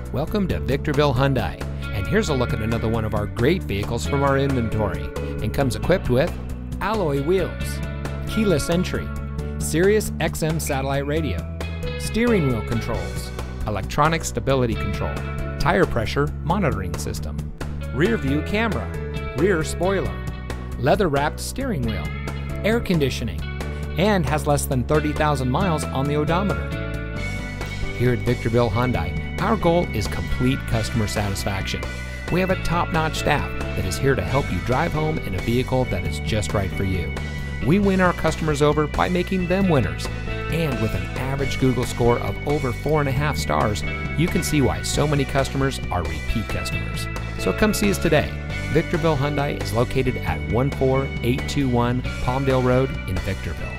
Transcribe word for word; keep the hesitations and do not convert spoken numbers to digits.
Welcome to Victorville Hyundai, and here's a look at another one of our great vehicles from our inventory, and comes equipped with alloy wheels, keyless entry, Sirius X M satellite radio, steering wheel controls, electronic stability control, tire pressure monitoring system, rear view camera, rear spoiler, leather-wrapped steering wheel, air conditioning, and has less than thirty thousand miles on the odometer. Here at Victorville Hyundai, our goal is complete customer satisfaction. We have a top-notch staff that is here to help you drive home in a vehicle that is just right for you. We win our customers over by making them winners. And with an average Google score of over four and a half stars, you can see why so many customers are repeat customers. So come see us today. Victorville Hyundai is located at one four eight two one Palmdale Road in Victorville.